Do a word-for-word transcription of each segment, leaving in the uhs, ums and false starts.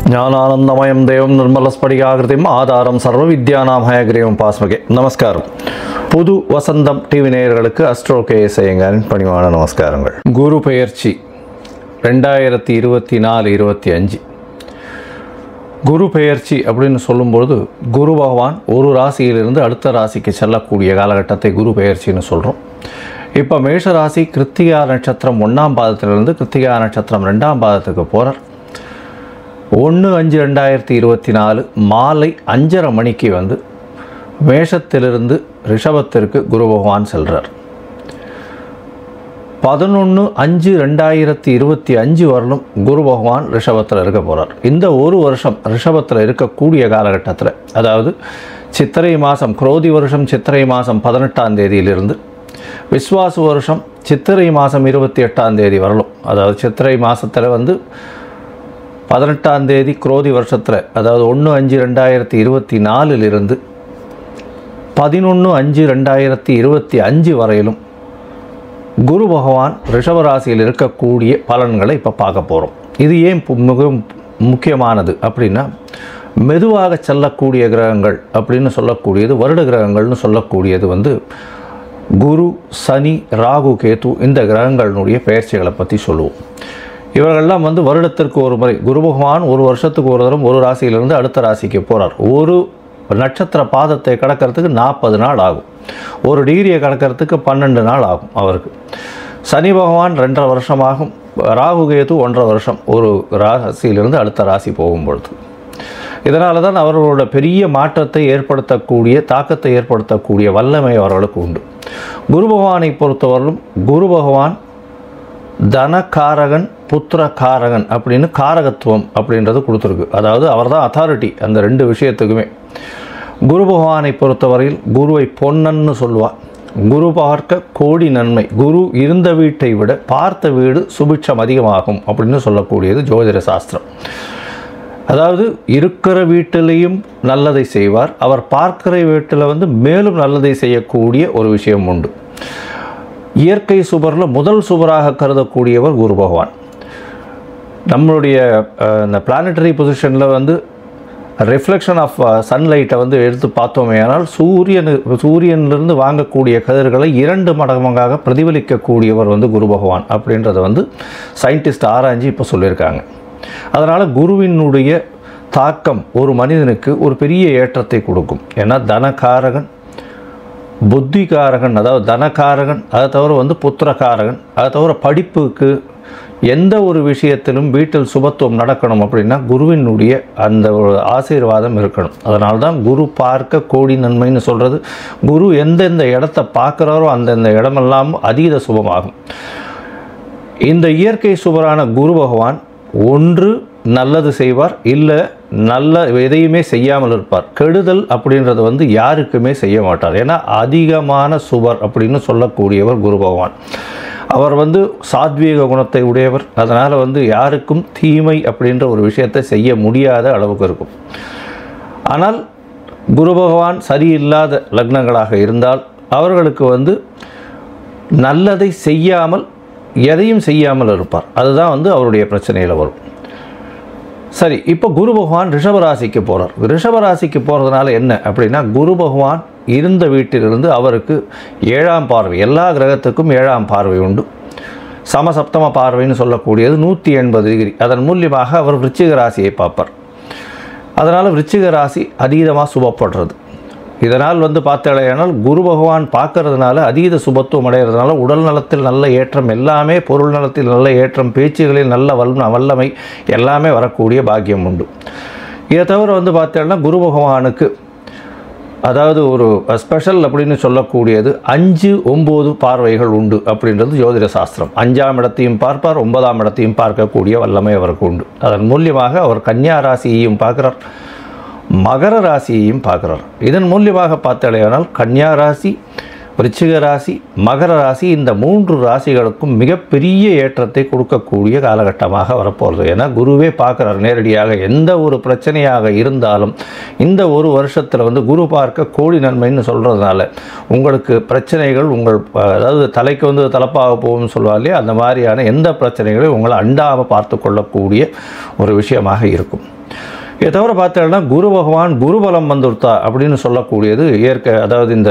ஞானானந்தமயம் தேவம் நிர்மலஸ்படிகாகிருதிம் ஆதாரம் சர்வ வித்யானாம் ஹயக்ரீவம் பாஸ்மகே. நமஸ்காரம். புது வசந்தம் டிவி நேயர்களுக்கு அஸ்ட்ரோ கே எஸ் ஐயங்காரின் பணிவான நமஸ்காரங்கள். குரு பெயர்ச்சி ரெண்டாயிரத்தி இருபத்தி நாலு இருபத்தி அஞ்சு குரு பெயர்ச்சி அப்படின்னு சொல்லும்பொழுது குரு பகவான் ஒரு ராசியிலிருந்து அடுத்த ராசிக்கு செல்லக்கூடிய காலகட்டத்தை குரு பெயர்ச்சின்னு சொல்கிறோம். இப்போ மேஷ ராசி கிருத்திகா நட்சத்திரம் ஒன்றாம் பாதத்திலிருந்து கிருத்திகா நட்சத்திரம் ரெண்டாம் பாதத்துக்கு போகிறார். ஒன்று அஞ்சு ரெண்டாயிரத்தி இருபத்தி நாலு மாலை அஞ்சரை மணிக்கு வந்து மேஷத்திலிருந்து ரிஷபத்திற்கு குரு பகவான் செல்கிறார். பதினொன்று அஞ்சு ரெண்டாயிரத்தி இருபத்தி அஞ்சு வரலும் குரு பகவான் ரிஷபத்தில் இருக்க போகிறார். இந்த ஒரு வருஷம் ரிஷபத்தில் இருக்கக்கூடிய காலகட்டத்தில், அதாவது சித்திரை மாதம் குரோதி வருஷம் சித்திரை மாதம் பதினெட்டாம் தேதியிலிருந்து விஸ்வாசு வருஷம் சித்திரை மாதம் இருபத்தி எட்டாம் தேதி வரலும், அதாவது சித்திரை மாதத்தில் வந்து பதினெட்டாம் தேதி குரோதி வருஷத்தில், அதாவது ஒன்று அஞ்சு ரெண்டாயிரத்தி இருபத்தி நாலிலிருந்து பதினொன்று அஞ்சு ரெண்டாயிரத்தி இருபத்தி அஞ்சு வரையிலும் குரு பகவான் ரிஷபராசியில் இருக்கக்கூடிய பலன்களை இப்போ பார்க்க போகிறோம். இது ஏன் மிக முக்கியமானது அப்படின்னா, மெதுவாக செல்லக்கூடிய கிரகங்கள் அப்படின்னு சொல்லக்கூடியது, வருட கிரகங்கள்னு சொல்லக்கூடியது வந்து குரு, சனி, ராகு, கேது, இந்த கிரகங்களினுடைய பெயர்ச்சிகளை பற்றி சொல்லுவோம். இவர்களெல்லாம் வந்து வருடத்திற்கு ஒரு முறை குரு பகவான் ஒரு வருஷத்துக்கு ஒரு தரம் ஒரு ராசியிலிருந்து அடுத்த ராசிக்கு போகிறார். ஒரு நட்சத்திர பாதத்தை கடக்கிறதுக்கு நாற்பது நாள் ஆகும். ஒரு டிகிரியை கடக்கிறதுக்கு பன்னெண்டு நாள் ஆகும் அவருக்கு. சனி பகவான் ரெண்டரை வருஷமாகும். ராகு கேது ஒன்றரை வருஷம் ஒரு ராசியிலிருந்து அடுத்த ராசி போகும்பொழுது. இதனால தான் அவர்களோட பெரிய மாற்றத்தை ஏற்படுத்தக்கூடிய, தாக்கத்தை ஏற்படுத்தக்கூடிய வல்லமை அவர்களுக்கு உண்டு. குரு பகவானை பொறுத்தவரையிலும் குரு பகவான் தனகாரகன், புத்திரகாரகன் அப்படின்னு காரகத்துவம் அப்படின்றது கொடுத்துருக்கு. அதாவது அவர் தான் அத்தாரிட்டி அந்த ரெண்டு விஷயத்துக்குமே. குரு பகவானை பொறுத்தவரையில் குருவை பொன்னன்னு சொல்லுவார். குரு பார்க்க கோடி நன்மை. குரு இருந்த வீட்டை விட பார்த்த வீடு சுபிட்சம் அதிகமாகும் அப்படின்னு சொல்லக்கூடியது ஜோதிட சாஸ்திரம். அதாவது இருக்கிற வீட்டிலையும் நல்லதை செய்வார், அவர் பார்க்கிற வீட்டில் வந்து மேலும் நல்லதை செய்யக்கூடிய ஒரு விஷயம் உண்டு. இயற்கை சுபரில் முதல் சுபராக கருதக்கூடியவர் குரு பகவான். நம்மளுடைய இந்த பிளானட்டரி பொசிஷனில் வந்து ரிஃப்ளெக்ஷன் ஆஃப் சன்லைட்டை வந்து எடுத்து பார்த்தோமே ஆனால் சூரியனு சூரியனிலிருந்து வாங்கக்கூடிய கதிர்களை இரண்டு மடங்காக பிரதிபலிக்கக்கூடியவர் வந்து குரு பகவான் அப்படின்றத வந்து சயின்டிஸ்ட் ஆராய்ச்சி இப்போ சொல்லியிருக்காங்க. அதனால் குருவினுடைய தாக்கம் ஒரு மனிதனுக்கு ஒரு பெரிய ஏற்றத்தை கொடுக்கும். ஏன்னா தனகாரகன், புத்திகாரகன், அதாவது தனகாரகன், அதை தவிர வந்து புத்திரகாரகன், அதை தவிர படிப்புக்கு எந்த ஒரு விஷயத்திலும் வீட்டில் சுபத்துவம் நடக்கணும் அப்படின்னா குருவினுடைய அந்த ஒரு ஆசீர்வாதம் இருக்கணும். அதனால தான் குரு பார்க்க கோடி நன்மைன்னு சொல்கிறது. குரு எந்தெந்த இடத்த பார்க்குறாரோ அந்தந்த இடமெல்லாம் அதீத சுபமாகும். இந்த இயற்கை சுபரான குரு பகவான் ஒன்று நல்லது செய்வார், இல்லை நல்ல எதையுமே செய்யாமல் இருப்பார். கெடுதல் அப்படின்றது வந்து யாருக்குமே செய்ய மாட்டார். ஏன்னா அதிகமான சுபர் அப்படின்னு சொல்லக்கூடியவர் குரு பகவான். அவர் வந்து சாத்வீக குணத்தை உடையவர். அதனால் வந்து யாருக்கும் தீமை அப்படின்ற ஒரு விஷயத்தை செய்ய முடியாத அளவுக்கு இருக்கும். ஆனால் குரு பகவான் சரியில்லாத லக்னங்களாக இருந்தால் அவர்களுக்கு வந்து நல்லதை செய்யாமல் எதையும் செய்யாமல் இருப்பார். அதுதான் வந்து அவருடைய பிரச்சனையில் வரும். சரி, இப்போ குரு பகவான் ரிஷபராசிக்கு போகிறார். ரிஷபராசிக்கு போகிறதுனால என்ன அப்படின்னா, குரு பகவான் இருந்த வீட்டிலிருந்து அவருக்கு ஏழாம் பார்வை, எல்லா கிரகத்துக்கும் ஏழாம் பார்வை உண்டு. சமசப்தம பார்வைன்னு சொல்லக்கூடியது நூற்றி எண்பது டிகிரி. அதன் மூலியமாக அவர் விருச்சிக ராசியை பார்ப்பார். அதனால் விருச்சிக ராசி அதீதமாக சுபப்படுறது. இதனால் வந்து பார்த்தாலேயானால் குரு பகவான் பார்க்கறதுனால அதீத சுபத்துவம் அடைகிறதுனால உடல் நலத்தில் நல்ல ஏற்றம், எல்லாமே பொருள் நலத்தில் நல்ல ஏற்றம், பேச்சுகளில் நல்ல வல்ல வல்லமை எல்லாமே வரக்கூடிய பாக்கியம் உண்டு. இதை தவிர வந்து பார்த்தோம்னா குரு பகவானுக்கு அதாவது ஒரு ஸ்பெஷல் அப்படின்னு சொல்லக்கூடியது அஞ்சு ஒம்பது பார்வைகள் உண்டு அப்படின்றது ஜோதிட சாஸ்திரம். அஞ்சாம் இடத்தையும் பார்ப்பார், ஒன்பதாம் இடத்தையும் பார்க்கக்கூடிய வல்லமை அவருக்கு உண்டு. அதன் மூலியமாக அவர் கன்னியா ராசியையும் பார்க்குறார், மகர ராசியையும் பார்க்குறார். இதன் மூலியமாக பார்த்தாலேயானால் கன்னியா ராசி, விருச்சிக ராசி, மகர ராசி, இந்த மூன்று ராசிகளுக்கும் மிகப்பெரிய ஏற்றத்தை கொடுக்கக்கூடிய காலகட்டமாக வரப்போகிறது. ஏன்னா குருவே பார்க்குறார் நேரடியாக. எந்த ஒரு பிரச்சனையாக இருந்தாலும் இந்த ஒரு வருஷத்தில் வந்து குரு பார்க்க கோடி நன்மைன்னு சொல்கிறதுனால உங்களுக்கு பிரச்சனைகள் உங்கள் அதாவது தலைக்கு வந்து தலப்பாக போகும்னு சொல்லுவாங்களே, அந்த மாதிரியான எந்த பிரச்சனைகளையும் உங்களை அண்டாமல் பார்த்து கொள்ளக்கூடிய ஒரு விஷயமாக இருக்கும். இதை தவிர பார்த்தோம்னா குரு பகவான் குருபலம் வந்துடுத்தா அப்படின்னு சொல்லக்கூடியது இயற்கை. அதாவது இந்த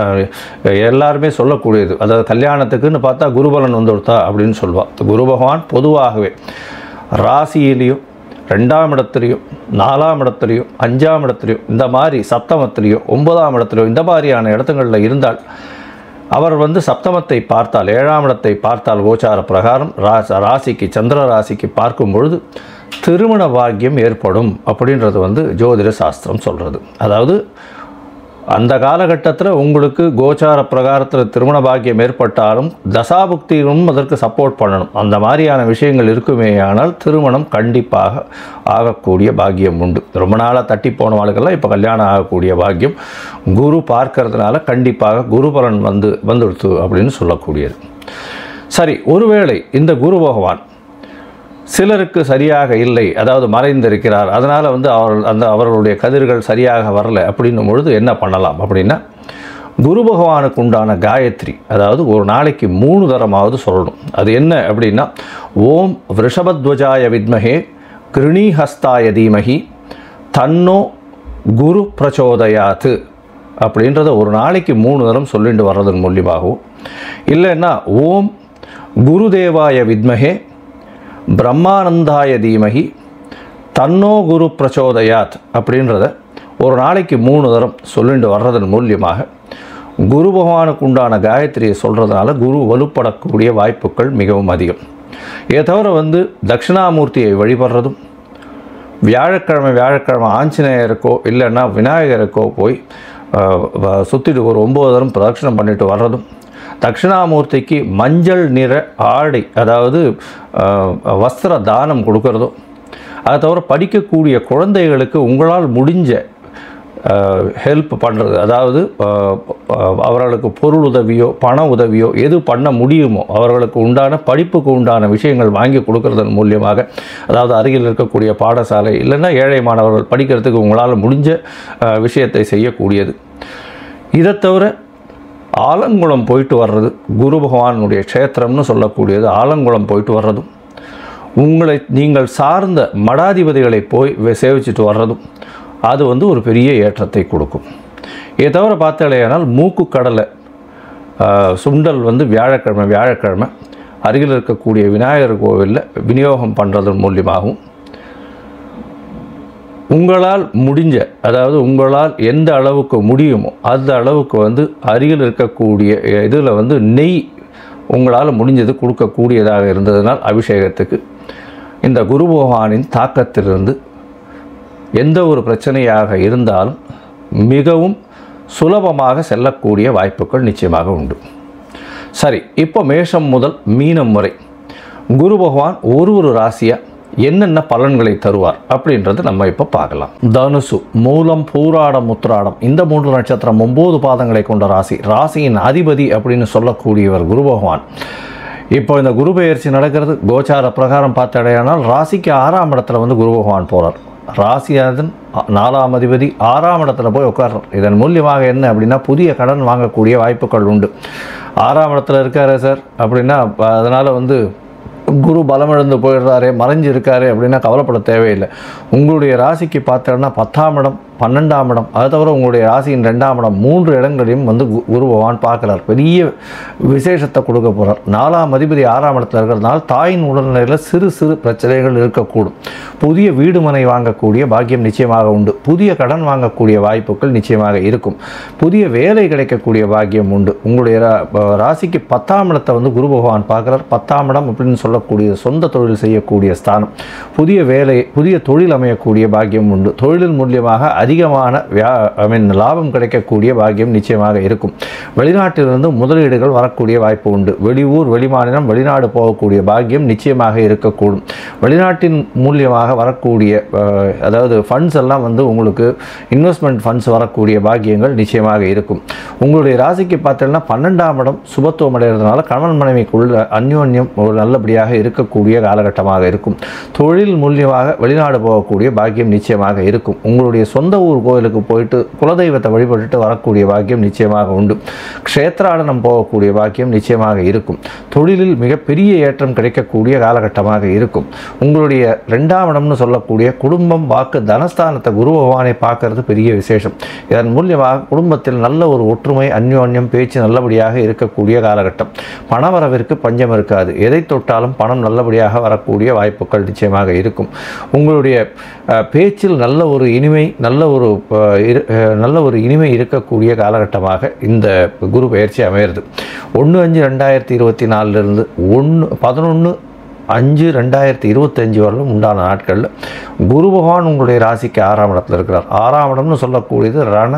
எல்லாருமே சொல்லக்கூடியது, அதாவது கல்யாணத்துக்குன்னு பார்த்தா குருபலன் வந்துடுத்தா அப்படின்னு சொல்லுவாள். குரு பகவான் பொதுவாகவே ராசியிலையும் ரெண்டாம் இடத்துலையும் நாலாம் இடத்துலையும் அஞ்சாம் இடத்துலையும் இந்த மாதிரி சப்தமத்திலையும் ஒன்பதாம் இடத்துலையும் இந்த மாதிரியான இடத்துங்களில் இருந்தால் அவர் வந்து சப்தமத்தை பார்த்தால், ஏழாம் இடத்தை பார்த்தால் கோச்சார பிரகாரம் ராசிக்கு சந்திர ராசிக்கு பார்க்கும் பொழுது திருமண பாக்கியம் ஏற்படும் அப்படின்றது வந்து ஜோதிட சாஸ்திரம் சொல்கிறது. அதாவது அந்த காலகட்டத்தில் உங்களுக்கு கோச்சார பிரகாரத்தில் திருமண பாக்கியம் ஏற்பட்டாலும் தசாபுக்தியும் அதற்கு சப்போர்ட் பண்ணணும். அந்த மாதிரியான விஷயங்கள் இருக்குமே ஆனால் திருமணம் கண்டிப்பாக ஆகக்கூடிய பாக்கியம் உண்டு. ரொம்ப நாளாக தட்டி போனவர்களுக்கெல்லாம் இப்போ கல்யாணம் ஆகக்கூடிய பாக்கியம் குரு பார்க்கறதுனால கண்டிப்பாக குரு பலன் வந்து வந்துடுத்து அப்படின்னு சொல்லக்கூடியது. சரி, ஒருவேளை இந்த குரு பகவான் சிலருக்கு சரியாக இல்லை, அதாவது மறைந்திருக்கிறார், அதனால் வந்து அவர் அந்த அவர்களுடைய கதிர்கள் சரியாக வரலை அப்படின்னும் பொழுது என்ன பண்ணலாம் அப்படின்னா, குரு பகவானுக்கு உண்டான காயத்ரி அதாவது ஒரு நாளைக்கு மூணு தரமாவது சொல்லணும். அது என்ன அப்படின்னா, ஓம் விருஷபத்வஜாய வித்மஹே கிருணிஹஸ்தாய தீமஹி தன்னோ குரு பிரச்சோதயாத்து அப்படின்றத ஒரு நாளைக்கு மூணு தரம் சொல்லிட்டு வர்றதன் மூலியமாகவும், இல்லைன்னா ஓம் குருதேவாய வித்மஹே பிரம்மானந்தாய தீமகி தன்னோ குரு பிரச்சோதயாத் அப்படின்றத ஒரு நாளைக்கு மூணு தரம் சொல்லிட்டு வர்றதன் மூலியமாக குரு பகவானுக்கு உண்டான காயத்ரியை சொல்கிறதுனால குரு வலுப்படக்கூடிய வாய்ப்புகள் மிகவும் அதிகம். இதை தவிர வந்து தட்சிணாமூர்த்தியை வழிபடுறதும், வியாழக்கிழமை வியாழக்கிழமை ஆஞ்சநேயருக்கோ இல்லைன்னா விநாயகருக்கோ போய் சுற்றிட்டு ஒரு ஒம்பது தரம் பிரதட்சணம் பண்ணிட்டு வர்றதும், தட்சிணாமூர்த்திக்கு மஞ்சள் நிற ஆடை அதாவது வஸ்திர தானம் கொடுக்கறதும், அதை தவிர படிக்கக்கூடிய குழந்தைகளுக்கு உங்களால் முடிஞ்ச ஹெல்ப் பண்ணுறது, அதாவது அவர்களுக்கு பொருள் உதவியோ பண உதவியோ எது பண்ண முடியுமோ அவர்களுக்கு உண்டான படிப்புக்கு உண்டான விஷயங்கள் வாங்கி கொடுக்கறதன் மூலியமாக, அதாவது அருகில் இருக்கக்கூடிய பாடசாலை இல்லைன்னா ஏழை மாணவர்கள் படிக்கிறதுக்கு உங்களால் முடிஞ்ச விஷயத்தை செய்யக்கூடியது. இதை தவிர ஆலங்குளம் போயிட்டு வர்றது, குரு பகவானுடைய க்ஷேத்திரம்னு சொல்லக்கூடியது ஆலங்குளம் போயிட்டு வர்றதும், உங்களை நீங்கள் சார்ந்த மடாதிபதிகளை போய் சேவிச்சுட்டு வர்றதும் அது வந்து ஒரு பெரிய ஏற்றத்தை கொடுக்கும். இதை தவிர பார்த்தாலேயானால் மூக்கு கடலை சுண்டல் வந்து வியாழக்கிழமை வியாழக்கிழமை அருகில் இருக்கக்கூடிய விநாயகர் கோவிலில் விநியோகம் பண்ணுறதன் மூலியமாகவும், உங்களால் முடிஞ்ச அதாவது உங்களால் எந்த அளவுக்கு முடியுமோ அந்த அளவுக்கு வந்து அருகில் இருக்கக்கூடிய இதில் வந்து நெய் உங்களால் முடிஞ்சது கொடுக்கக்கூடியதாக இருந்ததுனால் அபிஷேகத்துக்கு இந்த குரு பகவானின் தாக்கத்திலிருந்து எந்த ஒரு பிரச்சனையாக இருந்தாலும் மிகவும் சுலபமாக செல்லக்கூடிய வாய்ப்புகள் நிச்சயமாக உண்டு. சரி, இப்போ மேஷம் முதல் மீனம் வரை குரு பகவான் ஒரு ஒரு ராசியாக என்னென்ன பலன்களை தருவார் அப்படின்றது நம்ம இப்போ பார்க்கலாம். தனுசு, மூலம், பூராடம், உத்திராடம் இந்த மூன்று நட்சத்திரம் ஒம்பது பாதங்களை கொண்ட ராசி. ராசியின் அதிபதி அப்படின்னு சொல்லக்கூடியவர் குரு பகவான். இப்போ இந்த குரு பெயர்ச்சி நடக்கிறது கோச்சார பிரகாரம் பார்த்தடையானால் ராசிக்கு ஆறாம் இடத்துல வந்து குரு பகவான் போகிறார். ராசியாதன் நாலாம் அதிபதி ஆறாம் இடத்துல போய் உட்கார்றார். இதன் மூலியமாக என்ன அப்படின்னா, புதிய கடன் வாங்கக்கூடிய வாய்ப்புகள் உண்டு. ஆறாம் இடத்துல இருக்காரு சார் அப்படின்னா அதனால் வந்து குரு பலமிழந்து போயிடுறாரு மறைஞ்சு இருக்காரு அப்படின்னா கவலைப்பட தேவையில்லை. உங்களுடைய ராசிக்கு பார்த்தோன்னா பத்தாம் இடம் பன்னெண்டாம் இடம் அதை தவிர உங்களுடைய ராசியின் ரெண்டாம் இடம் மூன்று இடங்களையும் வந்து குரு பகவான் பார்க்குறார். பெரிய விசேஷத்தை கொடுக்க போகிறார். நாலாம் அதிபதி ஆறாம் இடத்துல இருக்கிறதுனால தாயின் உடல்நிலையில் சிறு சிறு பிரச்சனைகள் இருக்கக்கூடும். புதிய வீடு மனை வாங்கக்கூடிய பாக்கியம் நிச்சயமாக உண்டு. புதிய கடன் வாங்கக்கூடிய வாய்ப்புகள் நிச்சயமாக இருக்கும். புதிய வேலை கிடைக்கக்கூடிய பாக்கியம் உண்டு. உங்களுடைய ராசிக்கு பத்தாம் இடத்தை வந்து குரு பகவான் பார்க்குறார். பத்தாம் இடம் அப்படின்னு சொல்லக்கூடிய சொந்த தொழில் செய்யக்கூடிய ஸ்தானம். புதிய வேலை புதிய தொழில் அமையக்கூடிய பாக்கியம் உண்டு. தொழிலின் மூலியமாக அதிகமான வியா ஐ மீன் லாபம் கிடைக்கக்கூடிய பாக்கியம் நிச்சயமாக இருக்கும். வெளிநாட்டிலிருந்து முதலீடுகள் வரக்கூடிய வாய்ப்பு உண்டு. வெளியூர் வெளிமாநிலம் வெளிநாடு போகக்கூடிய பாக்கியம் நிச்சயமாக இருக்கக்கூடும். வெளிநாட்டின் மூலியமாக வரக்கூடிய அதாவது ஃபண்ட்ஸ் எல்லாம் வந்து உங்களுக்கு இன்வெஸ்ட்மெண்ட் ஃபண்ட்ஸ் வரக்கூடிய பாக்கியங்கள் நிச்சயமாக இருக்கும். உங்களுடைய ராசிக்கு பார்த்தீங்கன்னா பன்னெண்டாம் இடம் சுபத்துவம் அடைகிறதுனால கணவன் மனைவிக்குள்ள அந்யோன்யம் ஒரு நல்லபடியாக இருக்கக்கூடிய காலகட்டமாக இருக்கும். தொழில் மூலியமாக வெளிநாடு போகக்கூடிய பாக்கியம் நிச்சயமாக இருக்கும். உங்களுடைய சொந்த ஊர் கோயிலுக்கு போயிட்டு குலதெய்வத்தை வழிபட்டுட்டு வரக்கூடிய பாக்கியம் நிச்சயமாக உண்டு. க்ஷேத்ராடனம் போகக்கூடிய பாக்கியம் நிச்சயமாக இருக்கும். தொழிலில் மிகப்பெரிய ஏற்றம் கிடைக்கக்கூடிய காலகட்டமாக இருக்கும். உங்களுடைய ரெண்டாம் இடம்னு சொல்லக்கூடிய குடும்பம் வாக்கு தனஸ்தானத்தை குரு பகவானை பார்க்கறது பெரிய விசேஷம். இதன் மூலியமாக குடும்பத்தில் நல்ல ஒரு ஒற்றுமை அந்யோன்யம் பேச்சு நல்லபடியாக இருக்கக்கூடிய காலகட்டம். பணவரவிற்கு பஞ்சம் இருக்காது. எதை தொட்டாலும் பணம் நல்லபடியாக வரக்கூடிய வாய்ப்புகள் நிச்சயமாக இருக்கும். உங்களுடைய பேச்சில் நல்ல ஒரு இனிமை நல்ல ஒரு நல்ல ஒரு இனிமை இருக்கக்கூடிய காலகட்டமாக இந்த குரு பயிற்சி அமையிறது. ஒன்று அஞ்சு ரெண்டாயிரத்தி இருபத்தி நாலுலேருந்து ஒன்று பதினொன்று அஞ்சு ரெண்டாயிரத்தி இருபத்தஞ்சு வரலும் உண்டான நாட்களில் குரு பகவான் உங்களுடைய ராசிக்கு ஆறாம் இடத்துல இருக்கிறார். ஆறாம் இடம்னு சொல்லக்கூடியது ரண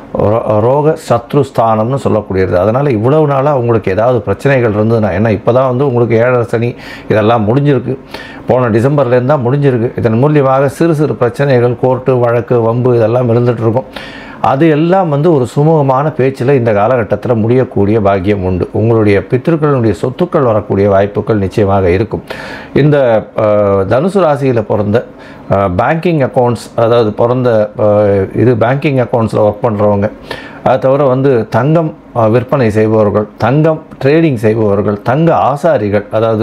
ரோக சத்ருஸ்தானம்னு சொல்லக்கூடியது. அதனால் இவ்வளவு நாளாக உங்களுக்கு ஏதாவது பிரச்சனைகள் இருந்ததுன்னா, ஏன்னா இப்போ தான் வந்து உங்களுக்கு ஏழரை சனி இதெல்லாம் முடிஞ்சிருக்கு, போன டிசம்பர்லேருந்து தான் முடிஞ்சிருக்கு. இதன் மூலியமாக சிறு சிறு பிரச்சனைகள் கோர்ட்டு வழக்கு வம்பு இதெல்லாம் இருந்துகிட்ருக்கும். அது எல்லாம் வந்து ஒரு சுமூகமான பேச்சில் இந்த காலகட்டத்தில் முடியக்கூடிய பாக்கியம் உண்டு. உங்களுடைய பித்திருக்களுடைய சொத்துக்கள் வரக்கூடிய வாய்ப்புகள் நிச்சயமாக இருக்கும். இந்த தனுசு ராசியில் பிறந்த பேங்கிங் அக்கௌண்ட்ஸ் அதாவது பிறந்த இது பேங்கிங் அக்கௌண்ட்ஸில் ஒர்க் பண்ணுறவங்க, அது தவிர வந்து தங்கம் விற்பனை செய்பவர்கள், தங்கம் ட்ரேடிங் செய்பவர்கள், தங்க ஆசாரிகள் அதாவது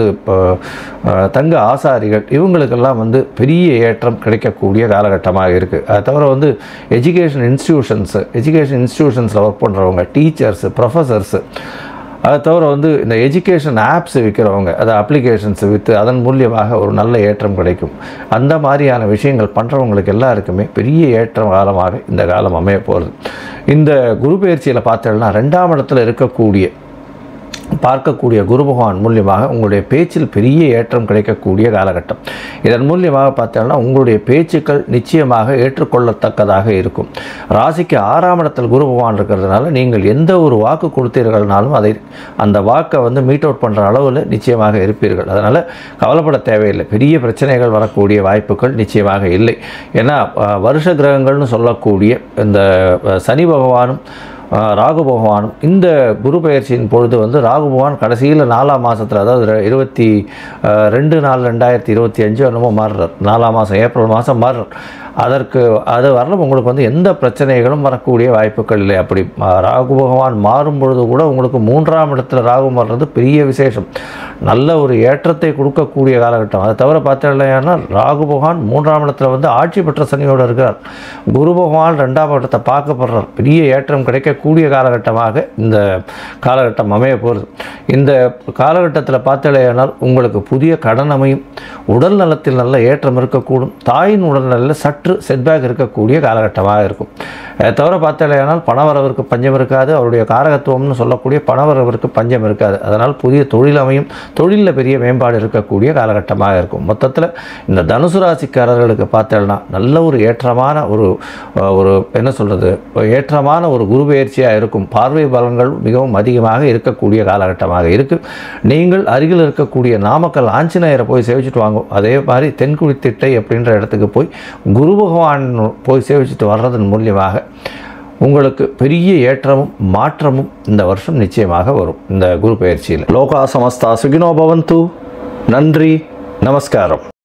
தங்க ஆசாரிகள் இவங்களுக்கெல்லாம் வந்து பெரிய ஏற்றம் கிடைக்கக்கூடிய காலகட்டமாக இருக்குது. அது தவிர வந்து எஜுகேஷன் இன்ஸ்டிடியூஷன்ஸு எஜுகேஷன் இன்ஸ்டிடியூஷன்ஸில் ஒர்க் பண்ணுறவங்க, டீச்சர்ஸு, ப்ரொஃபஸர்ஸு, அதை தவிர வந்து இந்த எஜுகேஷன் ஆப்ஸ் விற்கிறவங்க, அதை அப்ளிகேஷன்ஸ் விற்று அதன் மூலியமாக ஒரு நல்ல ஏற்றம் கிடைக்கும். அந்த மாதிரியான விஷயங்கள் பண்ணுறவங்களுக்கு எல்லாருக்குமே பெரிய ஏற்றம் காலமாக இந்த காலம் அமைய போகிறது. இந்த குரு பயிற்சியில் பார்த்தோம்னா ரெண்டாம் இடத்துல இருக்கக்கூடிய பார்க்கக்கூடிய குரு பகவான் மூலியமாக உங்களுடைய பேச்சில் பெரிய ஏற்றம் கிடைக்கக்கூடிய காலகட்டம். இதன் மூலியமாக பார்த்தோம்னா உங்களுடைய பேச்சுக்கள் நிச்சயமாக ஏற்றுக்கொள்ளத்தக்கதாக இருக்கும். ராசிக்கு ஆறாம் இடத்தில் குரு பகவான் இருக்கிறதுனால நீங்கள் எந்த ஒரு வாக்கு கொடுத்தீர்கள்னாலும் அதை அந்த வாக்கை வந்து மீட் அவுட் பண்ணுற அளவில் நிச்சயமாக இருப்பீர்கள். அதனால் கவலைப்பட தேவையில்லை. பெரிய பிரச்சனைகள் வரக்கூடிய வாய்ப்புகள் நிச்சயமாக இல்லை. ஏன்னா வருஷ கிரகங்கள்னு சொல்லக்கூடிய இந்த சனி பகவானும் ராகு பகவானும் இந்த குரு பயிற்சியின் பொழுது வந்து ராகு பகவான் கடைசியில் நாலாம் மாதத்தில் அதாவது இருபத்தி ரெண்டு நாலு ரெண்டாயிரத்தி இருபத்தி அஞ்சு என்னமோ மாறுறார். நாலாம் மாதம் ஏப்ரல் மாதம் மாறுறார். அதற்கு அது வரலும் உங்களுக்கு வந்து எந்த பிரச்சனைகளும் வரக்கூடிய வாய்ப்புகள் இல்லை. அப்படி ராகு பகவான் மாறும் பொழுது கூட உங்களுக்கு மூன்றாம் இடத்துல ராகு மாறுறது பெரிய விசேஷம், நல்ல ஒரு ஏற்றத்தை கொடுக்கக்கூடிய காலகட்டம். அதை தவிர பார்த்தீங்கன்னா ராகு பகவான் மூன்றாம் இடத்துல வந்து ஆட்சி பெற்ற சனியோடு இருக்கிறார். குரு பகவான் ரெண்டாம் இடத்தை பார்க்கப்படுறார். பெரிய ஏற்றம் கிடைக்கக்கூடிய காலகட்டமாக இந்த காலகட்டம் அமைய போகிறது. இந்த காலகட்டத்தில் பார்த்தீங்கன்னா உங்களுக்கு புதிய கடன் அமையும். உடல் நலத்தில் நல்ல ஏற்றம் இருக்கக்கூடும். தாயின் உடல் நலில் சற்று செட்பேக் இருக்கக்கூடிய காலகட்டமாக இருக்கும். அதை தவிர பார்த்தீங்கன்னா பணவரவிற்கு பஞ்சம் இருக்காது. அவருடைய காரகத்துவம்னு சொல்லக்கூடிய பணவரவிற்கு பஞ்சம் இருக்காது. அதனால் புதிய தொழில் அமையும். தொழிலில் பெரிய மேம்பாடு இருக்கக்கூடிய காலகட்டமாக இருக்கும். மொத்தத்தில் இந்த தனுசு ராசிக்காரர்களுக்கு பார்த்தீங்கன்னா நல்ல ஒரு ஏற்றமான ஒரு ஒரு என்ன சொல்கிறது ஏற்றமான ஒரு குரு பயிற்சியாக இருக்கும். பார்வை பலன்கள் மிகவும் அதிகமாக இருக்கக்கூடிய காலகட்டமாக இருக்குது. நீங்கள் அருகில் இருக்கக்கூடிய நாமக்கல் ஆஞ்சநேயரை போய் சேவிச்சுட்டு வாங்க. அதே மாதிரி தென்குடி திட்டை அப்படின்ற இடத்துக்கு போய் குரு பகவான் போய் சேவிச்சுட்டு வர்றதன் மூலியமாக உங்களுக்கு பெரிய ஏற்றமும் மாற்றமும் இந்த வருஷம் நிச்சயமாக வரும். இந்த குரு பயிற்சியில் லோகா சமஸ்தா சுகினோ பவந்து. நன்றி, நமஸ்காரம்.